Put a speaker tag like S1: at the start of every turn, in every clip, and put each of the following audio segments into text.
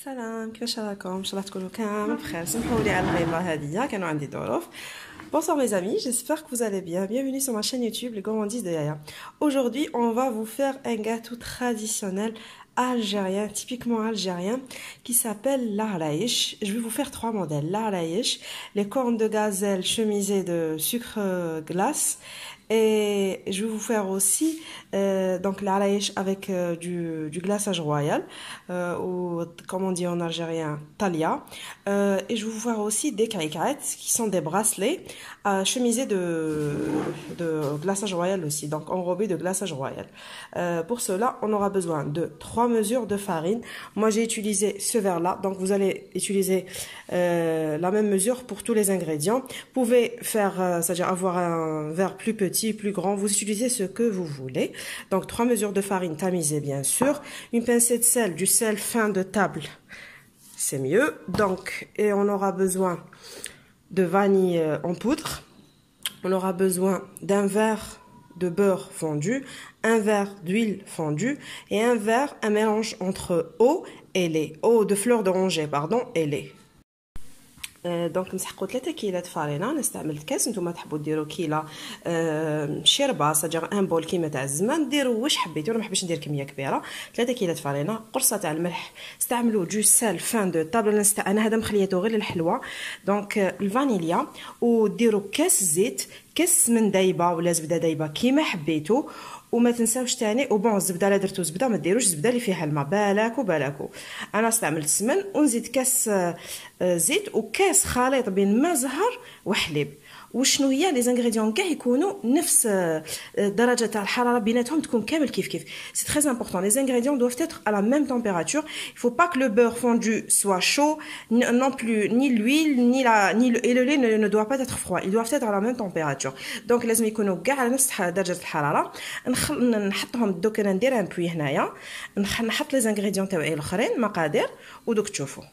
S1: سلام، كيفاش راكم؟ ان شاء الله تكونوا كامل بخير. سمحوا لي على الغيبه هذه، كانوا عندي ظروف. Bonsoir mes amis, j'espère que vous allez bien. Bienvenue sur ma chaîne YouTube Les Gourmandises de Yaya. Aujourd'hui, on va vous faire un gâteau traditionnel algérien, typiquement algérien, qui s'appelle l'araïch. Je vais vous faire trois modèles. L'araïch, les cornes de gazelle chemisées de sucre glace. Et je vais vous faire aussi donc l'araïch avec du glaçage royal, ou comme on dit en algérien, talia. Et je vais vous faire aussi des caïcates, qui sont des bracelets chemisés de glaçage royal aussi, donc enrobés de glaçage royal. Pour cela, on aura besoin de 3 mesures de farine. Moi, j'ai utilisé ce verre-là, donc vous allez utiliser la même mesure pour tous les ingrédients. Vous pouvez faire, c'est-à-dire avoir un verre plus petit, plus grand, vous utilisez ce que vous voulez. Donc 3 mesures de farine tamisée bien sûr, une pincée de sel, du sel fin de table, c'est mieux. Donc, et on aura besoin de vanille en poudre, on aura besoin d'un verre de beurre fondu, un verre d'huile fondue et un mélange entre eau et lait, eau de fleur d'oranger pardon et lait. دونك نسحقوا 3 كيلات فرينه. انا استعملت كاس، نتوما تحبوا ديروا كيله شربه ساجر ان بول كيما تاع الزمان، ديروا واش حبيتوا. انا ما حبيتش ندير كميه كبيره. 3 كيلات فرينه، قرصه تاع الملح، استعملوا جو سال فان دو طابل. انا هذا مخليته غير للحلوه. دونك الفانيليا، وديروا كاس زيت، كاس من دايبه ولا زبده دايبه كيما حبيتوا. وما تنساوش تاني وبون الزبده لا درتو زبده ما ديروش زبده اللي فيها الماء، بالاكو. انا استعملت سمن ونزيد كاس زيت وكاس خليط بين ماء زهر وحليب. وشنو هي لي زانغريديون كاع يكونوا نفس درجه تاع الحراره بيناتهم، تكون كامل كيف. سي تري امبورطون. لي زانغريديون doivent être à la même température. Il faut pas que le beurre fondu soit chaud, non plus ni l'huile et le lait ne doit pas être froid. Ils doivent être à la même température. Donc لازم يكونوا كاع على نفس درجه الحراره. نحطهم دوك. انا ندير ان بوي هنايا، نحط لي زانغريديون تاعي الاخرين مقادير ودوك تشوفوا.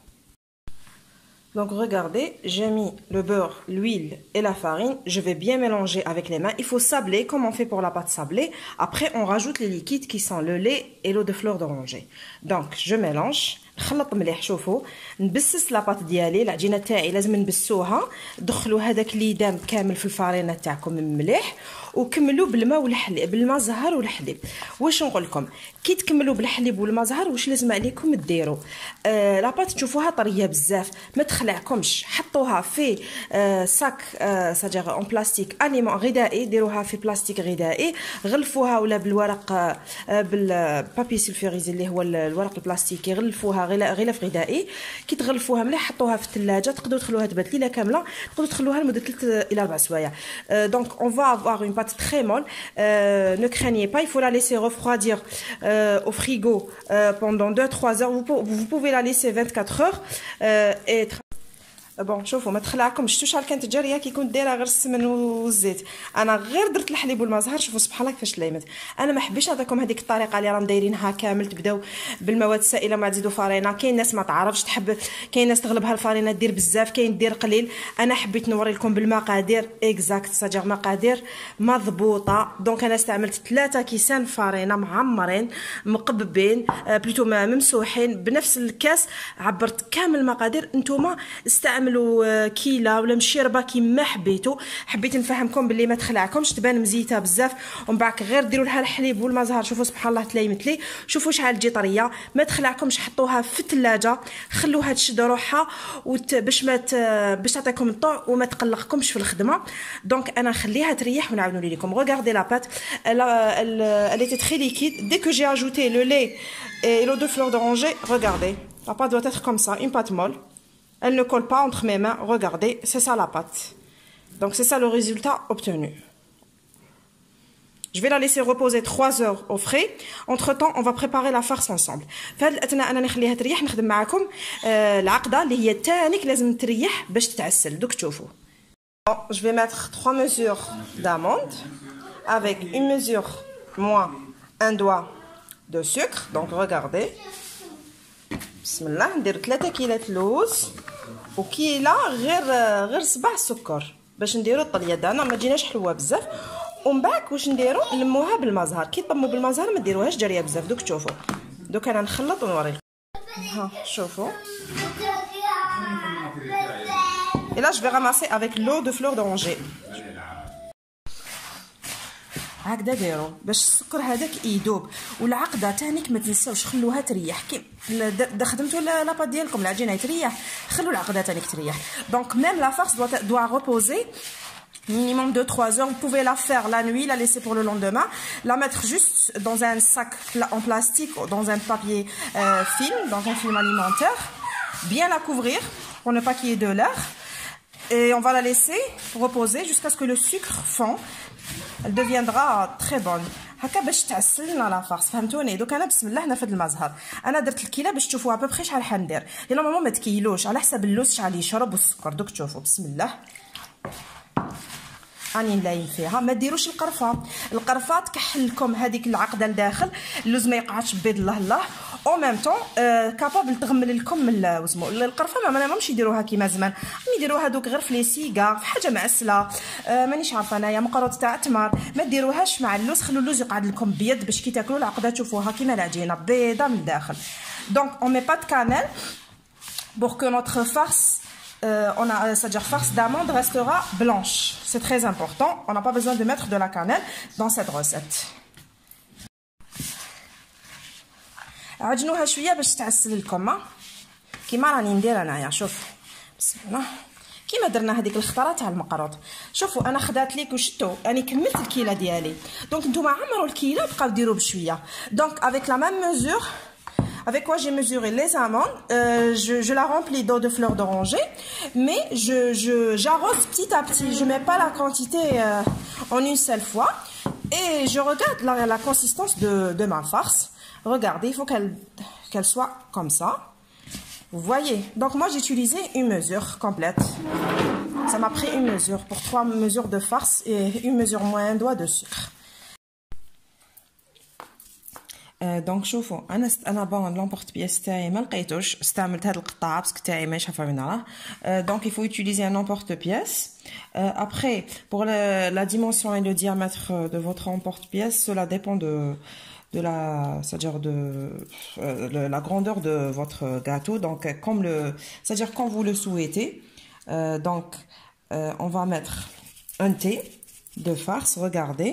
S1: Donc regardez, j'ai mis le beurre, l'huile et la farine. Je vais bien mélanger avec les mains. Il faut sabler comme on fait pour la pâte sablée. Après, on rajoute les liquides qui sont le lait et l'eau de fleur d'oranger. Donc, je mélange. نخلط مليح. شوفوا نبسس لاباط ديالي، العجينه تاعي لازم نبسوها. دخلوا هذاك اللي دام كامل في الفارينه تاعكم مليح، وكملوا بالماء والحليب، بالماء زهر والحليب. واش نقول لكم، كي تكملوا بالحليب والماء زهر واش لازم عليكم ديروا؟ لاباط تشوفوها طريه بزاف، ما تخلعكمش. حطوها في ساك ساجر اون بلاستيك اليمون غذائي، ديروها في بلاستيك غذائي، غلفوها ولا بالورق بالبابي سلفوريزي اللي هو الورق البلاستيكي، غلفوها غلاف غذائي. كي تغلفوها مليح حطوها في الثلاجه، تقدروا تخلوها تبات ليله كامله، تقدروا تخلوها لمده 3 إلى 4 سوايع. Donc on va avoir une pâte très molle. Ne craignez pas, il faut la laisser refroidir au frigo pendant 2-3 heures. Vous pouvez la laisser 24 heures et بون شوفوا ما تخلعكمش. شفتوا شحال كانت الجاريه كي كنت دايره غير السمن والزيت، انا غير درت الحليب والماء زهر. شوفوا سبحان الله كيفاش ليمت. انا ما حبيتش نعطيكم هذيك الطريقه اللي راهم دايرينها كامل، تبداو بالمواد السائله ما تزيدوا فرينه. كاين ناس ما تعرفش تحب، كاين ناس تغلبها الفرينه دير بزاف، كاين دير قليل. انا حبيت نوري لكم بالمقادير اكزاكت، ساجر مقادير مضبوطه. دونك انا استعملت 3 كيسان فرينه معمرين مقببين بلوتو ممسوحين بنفس الكاس. عبرت كامل المقادير. نتوما استعملوا كيله ولا مشيربه كيما حبيتوا. حبيت نفهمكم باللي ما تخلعكمش، تبان مزيته بزاف، ومن بعد غير ديروا لها الحليب والماء زهر. شوفوا سبحان الله تلايمت لي. شوفوا شحال تجي طريه، ما تخلعكمش. حطوها في الثلاجه، خلوها تشد روحها باش تعطيكم الطوع وما تقلقكمش في الخدمه. دونك انا نخليها تريح ونعاود نوري لكم. Regardez la pâte, elle était très liquide. Dès que j'ai ajouté le lait et l'eau de fleur d'oranger, regardez, la pâte doit être comme ça, une pâte molle. Elle ne colle pas entre mes mains. Regardez, c'est ça la pâte. Donc c'est ça le résultat obtenu. Je vais la laisser reposer 3 heures au frais. Entre temps, on va préparer la farce ensemble. فهاد الاثناء انا نخليها تريح، نخدم معكم العقده اللي هي تانيك لازم تريح باش تتعسل. دوك تشوفوا. Je vais mettre 3 mesures d'amandes avec une mesure moins un doigt de sucre. Donc regardez. بسم الله. ندير 3 كيلات لوز وكيله غير 7 سكر باش نديرو الطليه دانا ما تجيناش حلوه بزاف. ومن بعد واش نديرو نلموها بالماء زهر. كي طمو بالماء زهر ما ديروهاش جاريه بزاف. دوك تشوفوا. دوك انا نخلط ونوريكم. ها شوفوا. Et là je vais ramasser avec l'eau de fleur d'oranger. هكذا ديروا باش السكر هذاك يذوب. والعقده تانيك ما تنساوش خلوها تريح. كي خدمتوا لاباط ديالكم العجينه تريح، خلوا العقده تانيك تريح. دونك ميم لا farce doit reposer minimum de 3 heures. Vous pouvez la faire la nuit, la laisser pour le lendemain, la mettre juste dans un sac en plastique ou dans un papier film, dans un film alimentaire, bien la couvrir pour ne pas qu'il y ait de l'air, et on va la laisser reposer jusqu'à ce que le sucre fond. Elle deviendra très bonne. هكا باش تعسل لنا لا فارس، فهمتوني؟ دوك انا بسم الله هنا في هذا المزهر انا درت الكيله باش تشوفوها ببخي شحال حندير. نورمالمون ما تكيلوش على حسب اللوز شحال يشرب والسكر. دوك تشوفوا بسم الله راني نلايم فيها. ما ديروش القرفه تكحل لكم هذيك العقده لداخل، اللوز ما يقعدش بيض الله الله. او ميم طون كابابل تغمل لكم واسمو القرفه. ما مامش يديروها كيما زمان، يديروها دوك غير في لي سيغار في حاجه معسله. مانيش عارفه انايا مقروط تاع تمر. ما ديروهاش مع اللوز، خلوا اللوز يقعد لكم بيض باش كي تاكلوا العقده تشوفوها كيما العجينه بيضه من الداخل. دونك اون مي با دو كانيل pour que notre farce c'est-à-dire farce d'amande restera blanche. C'est très important. On n'a pas besoin de mettre de la cannelle dans cette recette. عجنوها شويه باش تعسل لكم كيما راني ندير انايا. شوف بسم الله كيما درنا هذيك الخطره تاع المقروط. شوفوا انا خدات ليك وشتو راني كملت الكيله ديالي. دونك نتوما عمروا الكيله بقاو ديروا بشويه. دونك avec la même mesure avec quoi j'ai mesuré les amandes, je la remplis d'eau de fleur d'oranger, mais j'arrose petit à petit. Je mets pas la quantité en une seule fois et je regarde la consistance de ma farce. Regardez, il faut qu'elle soit comme ça. Vous voyez. Donc moi j'ai utilisé une mesure complète. Ça m'a pris une mesure pour 3 mesures de farce et une mesure moins un doigt de sucre. دونك شوفوا انا بون لامبورت بيس تاعي ما لقيتوش، استعملت هاد القطعه باسكو تاعي ماهيش عارفه وين راه. دونك il faut utiliser un emporte-pièce. Après pour la dimension et le diamètre de votre emporte-pièce, cela dépend de la c'est-à-dire de la grandeur de votre gâteau. Donc comme c'est-à-dire quand vous le souhaitez. Donc on va mettre un thé de farce. Regardez.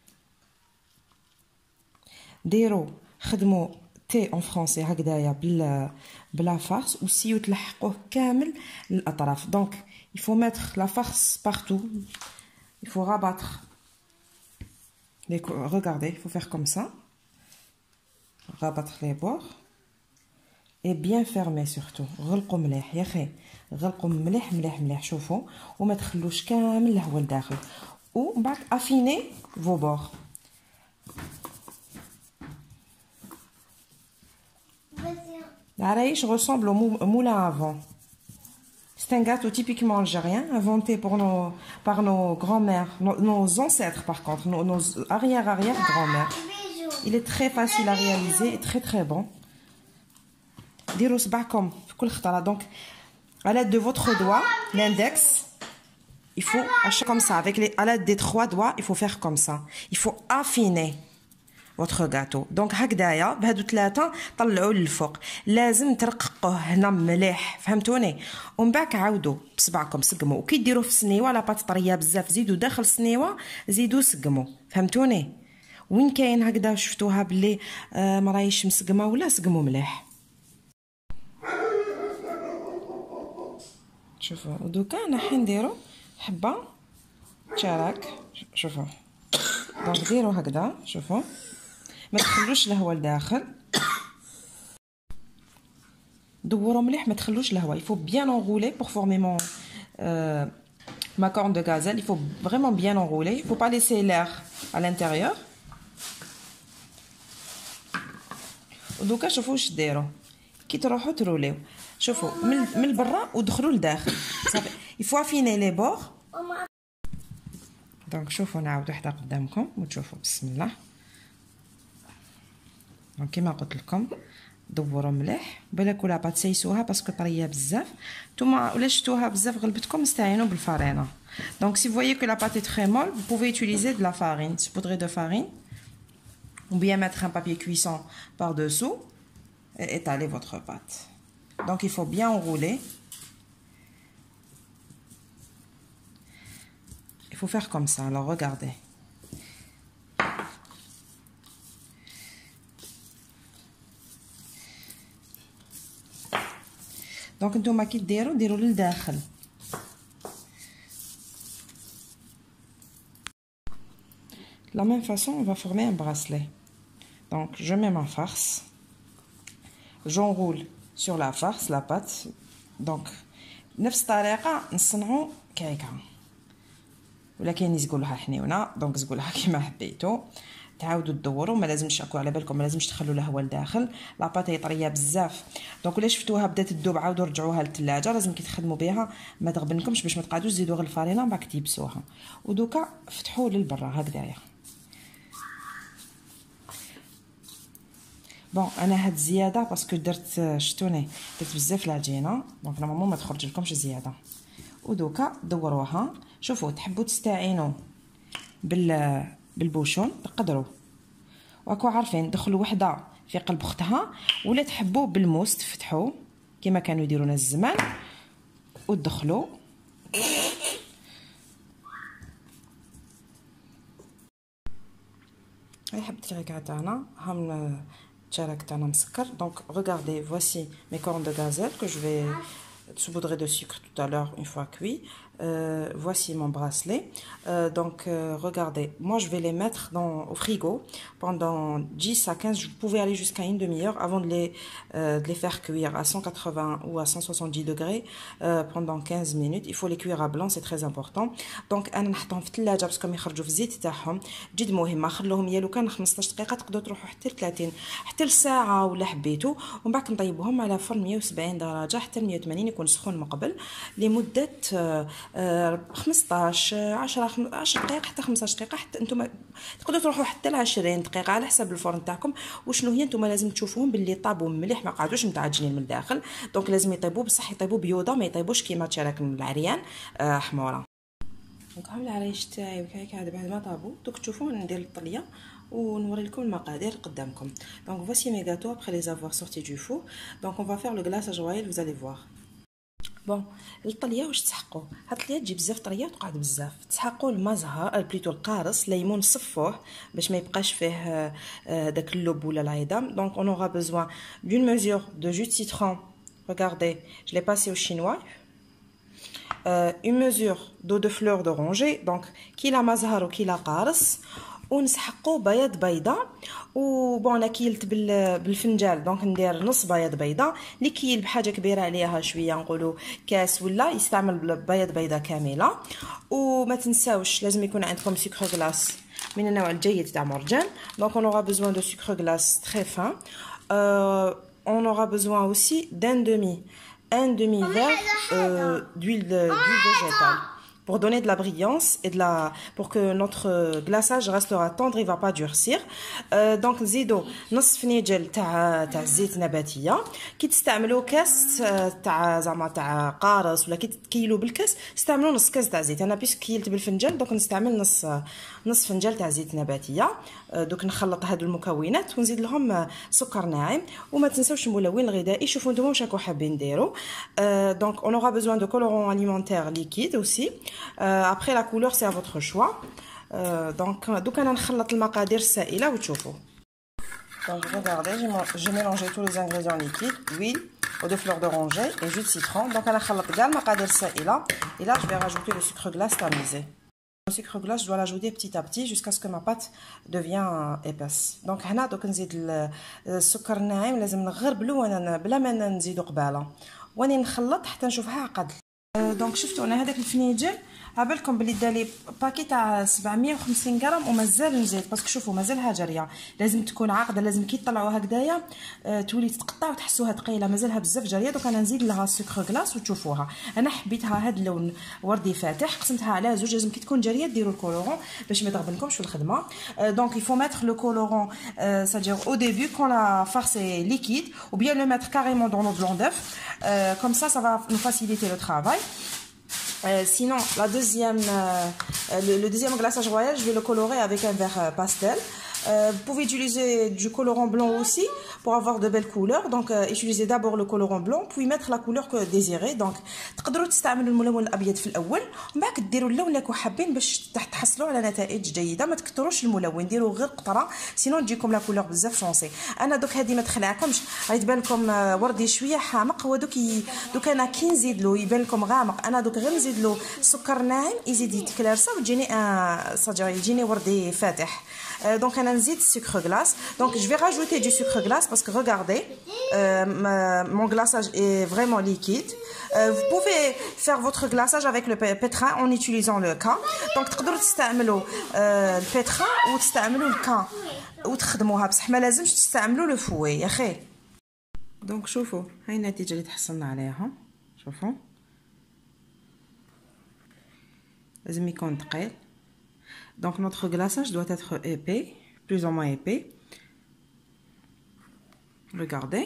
S1: ديروا خدموا تي اون فرونسي هكذايا بلا فارس وسيو تلحقوه كامل للاطراف. دونك il faut mettre la farce partout. Il faut rabattre. Regardez, il faut faire comme ça. Rabattre les bords et bien fermer surtout. غلقوا مليح يا اخي، غلقوا مليح مليح مليح. شوفوا وما تخلوش كامل الهواء لداخل. ومن بعد affiner vos bords. L'araïche ressemble au moulin à vent. C'est un gâteau typiquement algérien, inventé par nos grands-mères, nos ancêtres par contre, nos arrière-arrière-grands-mères. Il est très facile à réaliser et très très bon. ديروا صباعكم في كل خطرة. Donc, à l'aide de votre doigt, l'index, il faut comme ça, à l'aide des 3 doigts, il faut faire comme ça. Il faut affiner votre gâteau. Donc هكذايا بهادو 3 طلعوا للفوق. لازم ترققوه هنا مليح، فهمتوني؟ ومن بعد عاودوا بصبعكم سقموا. وكي ديروا في السنيوه لاباط طريه بزاف زيدوا داخل السنيوه زيدوا سقموا، فهمتوني؟ وين كاين هكذا شفتوها باللي مرايش مسقمه ولا سقموا مليح. شوفوا ودوكا انا حنديروا حبه تشارك. شوفوا دونك ديروا هكذا. شوفوا ما تخلوش الهواء لداخل، دوروا مليح ما تخلوش الهواء. il faut bien enrouler pour former ma corne de gazelle. Il faut vraiment bien enrouler, il faut pas laisser l'air à l'intérieur. ودوكا شوفوا واش ديروا كي تروحوا تروليو. شوفوا من البرا ودخلوا لداخل صافي. il faut affiner les bords. دونك شوفوا نعاود وحده قدامكم وتشوفوا بسم الله. دونك كيما قلت لكم دوروا مليح بالك ولا تسيسوها باسكو طريه بزاف. نتوما ولا شفتوها بزاف غلبتكم استعينوا بالفارينه. دونك si vous voyez que la pâte est très molle, vous pouvez utiliser de la farine, saupoudrée de farine, ou bien mettre un papier cuisson par dessous
S2: et étaler votre pâte. Donc il faut bien enrouler. Il faut faire comme ça. Alors regardez. Donc نتوما كي ديروا للداخل. De la même façon, on va former un bracelet. Donc je mets ma farce. J'enroule sur la farce la pâte. Donc نفس الطريقه نصنعوا كيكه. ولا كاين اللي يقولها حنيونه دونك زقولها كيما حبيتو. تعاودوا تدوروا ما لازمش تشكوا على بالكم ما لازمش تخلوا الهواء لداخل لاباط هي طريه بزاف دونك الا شفتوها بدات تذوب عاودوا رجعوها للثلاجه لازم كي تخدموا بها ما تغبنكمش باش ما تقعدوش تزيدوا غير الفرينه باك تيبسوها ودوكا فتحوا للبرا هكذايا بون انا هاد زياده باسكو درت شتوني درت بزاف العجينه دونك نورمالمون ما تخرج لكمش زياده ودوكا دوروها شوفوا تحبوا تستعينوا بالبوشون تقدروا وراكو عارفين دخلوا وحده في قلب اختها ولا تحبوا بالموس تفتحوا كما كانوا يديرونا الزمان وتدخلوا هاي حبت الكيكه تاعنا هم التشارك تاعنا مسكر دونك regardez voici mes cornes de gazelle que je vais saupoudrer de sucre tout à l'heure une fois cuit. Voici mon bracelet. Regardez, moi je vais les mettre au frigo pendant 10 à 15, vous pouvez aller jusqu'à une demi-heure avant de les faire cuire à 180 ou à 170 degrés pendant 15 minutes. Il faut les cuire à blanc, c'est très important. Donc انا نحطهم في الثلاجه باش كم يخرجوا في الزيت تاعهم جد مهمه خلوهم يا لو كان 15 دقيقه تقدروا تروحوا حتى 30 حتى لساعه ولا حبيتوا ومن بعد نطيبوهم على فرن 170 درجه حتى 180 يكون سخون من قبل لمده 15 10 دقائق حتى 15 دقيقه حتى انتم تقدروا تروحوا حتى ل 20 دقيقه على حسب الفرن تاعكم وشنو هي انتم لازم تشوفوهم باللي طابوا مليح ما قعدوش متعجنين من الداخل دونك لازم يطيبوا بصح يطيبوا بيوضه ما يطيبوش كيما تشارك من العريان حموره دونك ها العرايش تاعي وكيك هذا بعد ما طابوا دوك تشوفوا ندير الطليه ونوري لكم المقادير قدامكم دونك voici mes gâteaux après les avoir sortis du four donc on va faire le glaçage royal vous allez voir بون الطليه واش تسحقوا هاد الطليه تجي بزاف طريه وتقعد بزاف تسحقوا الماء زهر بليتو القارص ليمون صفوه باش ما يبقاش فيه داك اللب ولا العظام دونك on aura besoin d'une mesure de jus de citron regardez je l'ai passé au chinois une mesure d'eau de fleur d'oranger donc كيلا ماء زهر وكيلا قارص ونسحقوا بيض بيضه وبون انا كيلت بالفنجال دونك ندير نص بيض بيضه اللي كيل بحاجه كبيره عليها شويه نقولوا كاس ولا يستعمل بيض بيضه كامله وما تنساوش لازم يكون عندكم سكر غلاس من النوع الجيد تاع مرجان دونك on aura besoin de sucre glace très fin on aura besoin aussi d'un demi verre d'huile végétale pour donner de la brillance et pour que notre glaçage restera tendre il va pas durcir donc نزيدو نص فنيجل تاع زيت نباتيه كي تستعملوا كاس تاع زعما تاع قارص ولا كي تكيلوا بالكاس استعملوا نص كاس تاع زيت انا بيس كيلت بالفنجان دونك نستعمل نص فنجان تاع زيت نباتيه دوك نخلط هادو المكونات ونزيد لهم سكر ناعم وما تنساوش الملون الغذائي شوفوا نتوما واش راكم حابين ديروا donc on aura besoin de colorant alimentaire liquide aussi après la couleur c'est à votre choix donc انا نخلط المقادير السائله وتشوفوا donc regardez j'ai mélangé tous les ingrédients liquides huile eau de fleur d'oranger et jus de citron donc انا خلطت كاع المقادير السائله et là je vais rajouter le sucre glace tamisé le sucre glace je dois l'ajouter petit à petit jusqu'à ce que ma pâte devienne épaisse donc هنا دوك نزيد السكر الناعم لازم نغربلو وانا بلا ما نزيدو قباله واني نخلط حتى نشوفها عقد دونك شفتوا انا هذاك الفنيجل عبالكم بلي دالي باكي تاع 750 غرام ومازال نزيد باسكو شوفوا مازالها جاريه لازم تكون عاقده لازم كي تطلعوها هكذايا تولي تتقطع وتحسوها ثقيله مازالها بزاف جاريه دوك انا نزيد لها سكر غلاس وتشوفوها انا حبيتها هذا اللون وردي فاتح قسمتها على زوج لازم كي تكون جاريه ديروا الكولورون باش ما تغبنكمش في الخدمه دونك il faut mettre le colorant c'est-à-dire au début quand la farce est liquide ou bien le mettre carrément dans le blanc d'œuf comme ça va nous faciliter le travail sinon le deuxième glaçage royal je vais le colorer avec un vert pastel Vous pouvez utiliser du colorant blanc aussi pour avoir de belles couleurs. Donc utilisez d'abord le colorant blanc puis mettre la couleur que désirez. Donc تقدروا تستعملوا الملون الابيض في الاول ومن بعد ديروا اللون اللي راكم حابين باش تحصلوا على نتائج جيده. ما تكثروش الملون، ديروا غير قطره سينو تجيكم لا كولور بزاف فونسي. انا دوك هذه ما تخلعكمش، غادي تبان لكم وردي شويه حامق. هو دوك انا كي نزيد له يبان لكم غامق، انا دوك غير نزيد له سكر ناعم يزيد يتكلارسا وتجيني يجيني وردي فاتح. Donc on a du sucre glace. Donc je vais rajouter du sucre glace parce que regardez, mon glaçage est vraiment liquide. Vous pouvez faire votre glaçage avec le pétrin en utilisant le can. Donc تقدروا تستعملوا البيتران وتستعملوا الكان وتخدموها، بصح ما لازمش تستعملوا لو فوي يا اخي. دونك شوفوا هاي النتيجه اللي تحصلنا عليها. شوفوا لازم يكون ثقيل. Donc notre glaçage doit être épais, plus ou moins épais. Regardez.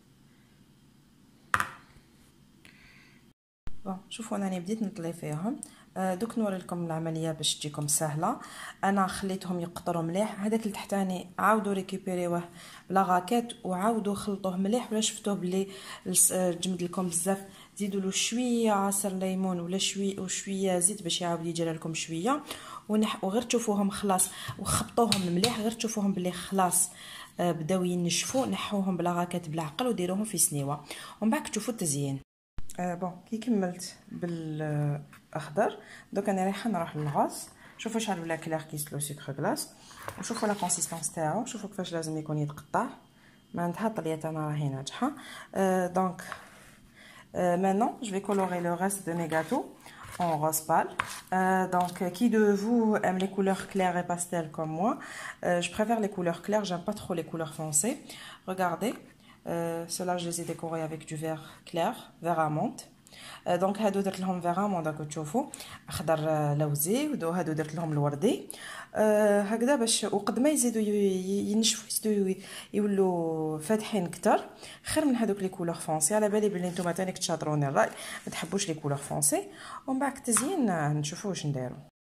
S2: Bon, شوفوا انا بديت نطلي فيهم. دوك نوري لكم العمليه باش تجيكم سهله. انا خليتهم يقطروا مليح. هذاك اللي تحتاني عاودوا ريكوبيريوه بلا غاكيت وعاودوا خلطوه مليح. ولا شفتوه بلي جمد لكم بزاف زيدوا له شويه عصير ليمون ولا شويه زيت باش يعاود يجرى لكم شويه. وغير تشوفوهم خلاص وخبطوهم مليح، غير تشوفوهم بلي خلاص بداو ينشفوا. نحوهم بلا غاكيت بالعقل وديروهم في سنيوه ومن بعد تشوفوا التزيين. بون كي كملت بالاخضر دوك انا رايحه نروح للغاز. شوفوا شحال ولا كلير كيسلو سكر غلاس وشوفوا لا كونسيستانس تاعو. شوفوا كيفاش لازم يكون يتقطع. معناتها الطليات انا راهي ناجحه. دونك maintenant je vais colorer le reste de mes gâteaux en rose pâle. Donc qui de vous aime les couleurs claires et pastel comme moi? Je préfère les couleurs claires, j'aime pas trop les couleurs foncées. Regardez, ceux-là je les ai décorés avec du vert clair, vert amande. دونك هادو درت لهم vert amande راكم تشوفوا اخضر لوزي وهادو درت لهم الوردي هكذا باش وقد ما يزيدوا ينشفوا يزيدوا يولوا فاتحين اكثر خير من هذوك لي كولور فونسي. على بالي بلي نتوما تانيك تشاطروني الراي ما تحبوش لي كولور فونسي. ومن بعد التزيين نشوفوا واش نديروا.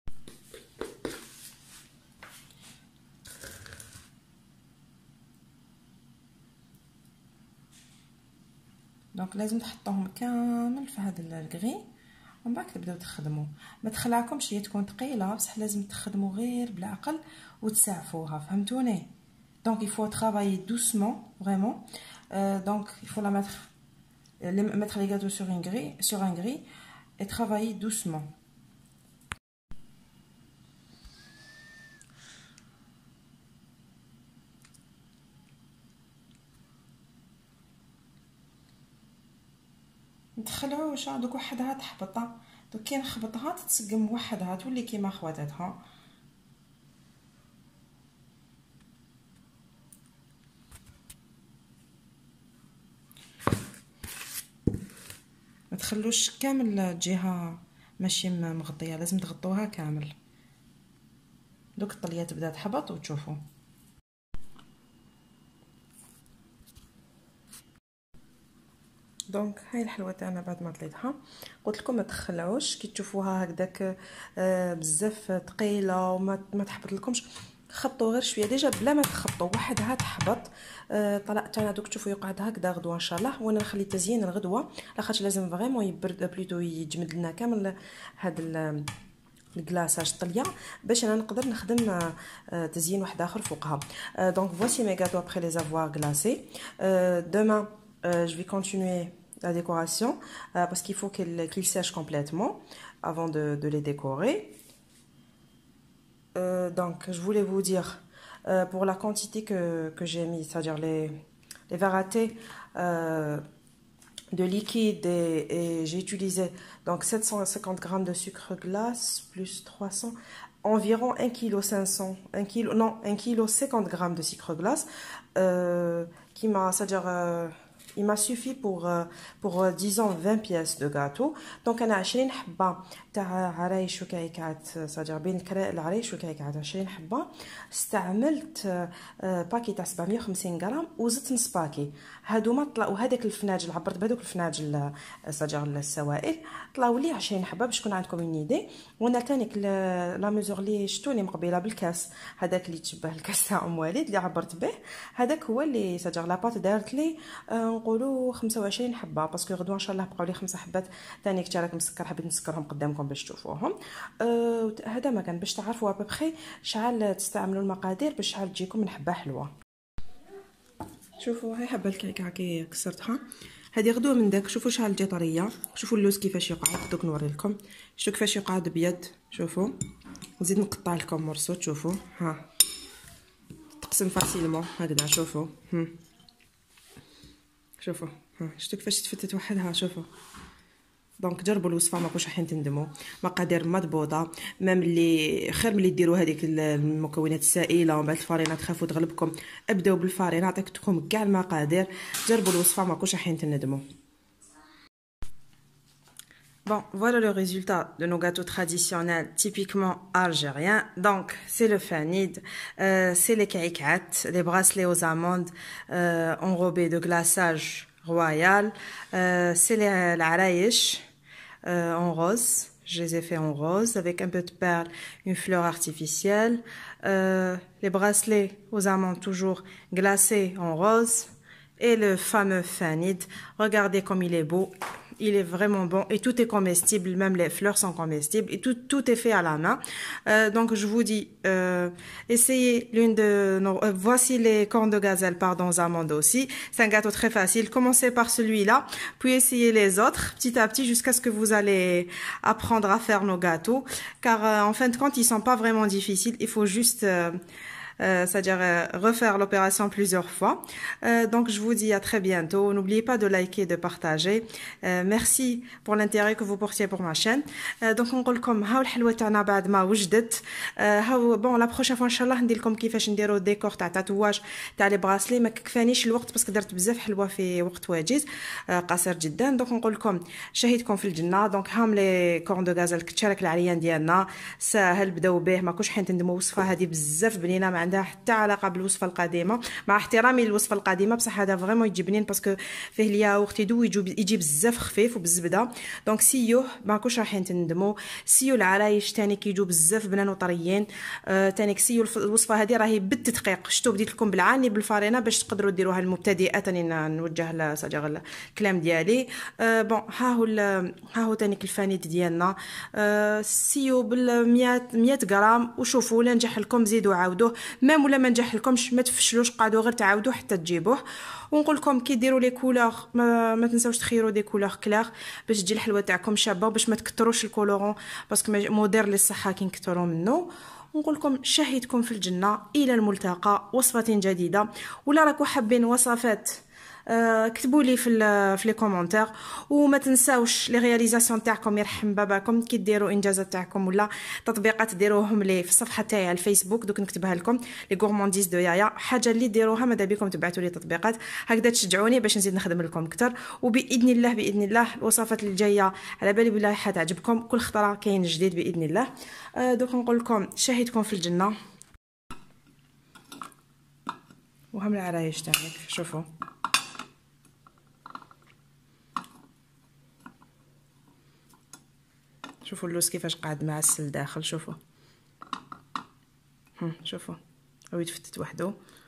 S2: دونك لازم تحطوهم كامل في هذا الكغي ومن بعد تبداو تخدموا. ما تخلعكمش هي تكون ثقيله بصح لازم تخدموا غير بالعقل وتسعفوها، فهمتوني؟ دونك il faut travailler doucement vraiment. Donc il faut mettre les gâteaux sur un gril et travailler doucement. متخلعوش دوك وحدها تحبطها. دوك كي نخبطها تتسقم وحدها تولي كيما خواتاتها. ما تخلوش كامل الجهه ماشي مغطيه، لازم تغطوها كامل. دوك الطليه تبدا تحبط وتشوفوا. دونك هاي الحلوه تاعنا بعد ما طليتها قلت لكم ما تخلعوش. كي تشوفوها هكذاك بزاف ثقيله وما تحبط لكمش خبطوا غير شويه ديجا بلا ما تخبطوا وحدها تحبط. طلعت انا دوك تشوفوا يقعد هكذا غدوه ان شاء الله. وانا نخلي تزيين الغدوه لاخاطش لازم فريمون يبرد بلوتو يجمد لنا كامل هذا الكلاصاج الطليه باش انا نقدر نخدم تزيين واحد اخر فوقها. دونك voici mes gâteaux après les avoir glacés. Demain je vais continuer la décoration parce qu'il faut qu'ils sèchent complètement avant de les décorer. Donc je voulais vous dire pour la quantité que j'ai mis, c'est-à-dire les varietés de liquide et j'ai utilisé donc 750 g de sucre glace plus 300 environ 1,5 kg, non 1,50 kg de sucre glace qui m'a, c'est-à-dire il m'a suffi pour disons 20 pièces de gâteau. Donc انا 20 حبه تاع عرايش وكعكات، c'est-à-dire بين العرايش والكعكات 20 حبه. استعملت باكي تاع 750 غرام وزدت نص باكي. هادوما طلعوا هذاك الفناجل عبرت بهذوك الفناجل سجر السوائل طلعوا لي 20 حبه باش تكون عندكم اون ايدي. وانا تانيك لا ميزور اللي شتوني مقبله بالكاس هذاك اللي تشبه الكاس تاع ام وليد اللي عبرت به هذاك هو اللي سجر لاباط دارت لي نقولوا 25 حبه باسكو غدوه ان شاء الله بقاو لي 5 حبات تانيك تشارك مسكر حبيت نسكرهم قدامكم باش تشوفوهم. هذا ما كان باش تعرفوا ابخي شحال تستعملوا المقادير باش شحال تجيكم من حبه حلوه. شوفوا هاي حبه الكيكه هاكي كسرتها هذه غدوه من داك. شوفوا شحال جات طريه. شوفوا اللوز كيفاش يقعد دوك نوري لكم. شوفوا كيفاش يقعد ابيض. شوفوا نزيد نقطع لكم مرسو. تشوفوا ها تقسم فاسيلمون هكذا. شوفوا شوفوا ها شفتوا كيفاش تفتت وحدها. شوفوا دونك جربوا الوصفه ماكوش راح تندموا. مقادير مضبوطه ميم اللي خير ملي ديروا هذيك المكونات السائله ومن بعد الفرينه تخافوا تغلبكم ابداو بالفرينه. عطيتكم كاع المقادير جربوا الوصفه ماكوش راح تندموا. Bon, voilà le résultat de nos gâteaux traditionnels typiquement algériens. Donc, c'est le fanid, c'est les kaikat, les bracelets aux amandes enrobés de glaçage royal, c'est l'araïch en rose. Je les ai fait en rose avec un peu de perles, une fleur artificielle. Les bracelets aux amandes toujours glacés en rose. Et le fameux fanid. Regardez comme il est beau. Il est vraiment bon et tout est comestible, même les fleurs sont comestibles et tout est fait à la main. Donc je vous dis, essayez l'une de nos... voici les cornes de gazelle, pardon, aux amandes aussi. C'est un gâteau très facile. Commencez par celui-là, puis essayez les autres petit à petit jusqu'à ce que vous allez apprendre à faire nos gâteaux. Car en fin de compte, ils sont pas vraiment difficiles. Il faut juste... c'est-à-dire refaire l'opération plusieurs fois. Donc je vous dis à très bientôt. N'oubliez pas de liker, de partager. Merci pour l'intérêt que vous portiez pour ma chaîne. Donc نقول لكم هاو الحلوه تاعنا بعد ما وجدت. هاو بون لا بروشين فوا ان شاء الله ندير لكم كيفاش نديروا ديكور تاع تاتواج تاع لي براسلي. ما كفانيش الوقت باسكو درت بزاف حلوه في وقت وجيز قصير جدا. دونك نقول لكم شهيتكم في الجنه. دونك هام لي كورن دو غازل تشارك العريان ديالنا ساهل بداو به ماكوش حين تندموا. وصفه هذه بزاف بنينه ما عندها حتى علاقه بالوصفه القديمه مع احترامي للوصفه القديمه بصح هذا فريمون يجي بنين باسكو فيه الياغورت يدو يجي بزاف خفيف وبالزبده. دونك سيوه ماكوش رايحين تندموا. سيو العرايش تاني كيجو بزاف بنان وطريين. تاني سيو الوصفه هذه راهي بالتدقيق. شفتوا بديت لكم بالعاني بالفرينه باش تقدروا ديروها المبتدئه. تاني نوجه لسجل الكلام ديالي. بون ها هو تاني الفانيد ديالنا. سيو بال 100 غرام وشوفوا لا نجح لكم زيدوا عاودوه ميم ولا ما نجح لكمش ما تفشلوش قعدوا غير تعاودوا حتى تجيبوه. ونقول لكم كي ديروا لي كولور ما تنساوش تخيروا دي كولور كلير باش تجي الحلوه تاعكم شابه وباش ما تكثروش الكولورون باسكو مضر للصحه كي نكثروا منه. ونقول لكم شهيتكم في الجنه. الى الملتقى وصفه جديده. ولا راكم حابين وصفات كتبوا لي في لي كومونتير. وما تنساوش لي رياليزاسيون تاعكم يرحم باباكم كي ديروا انجازات تاعكم ولا تطبيقات ديروهم لي في الصفحه تاعي على الفيسبوك. دوك نكتبها لكم لي غورمونديز دو يايا. حاجه اللي ديروها ماذا بكم تبعثوا لي تطبيقات هكذا تشجعوني باش نزيد نخدم لكم اكثر. وباذن الله الوصفات الجايه على بالي بالله حتعجبكم. كل خطره كاين جديد باذن الله. دوك نقول لكم شهيتكم في الجنه. وهم العرايش تاعك شوفوا شوفوا اللوز كيفاش قاعد معسل داخل. شوفوا شوفوا هو يتفتت وحده.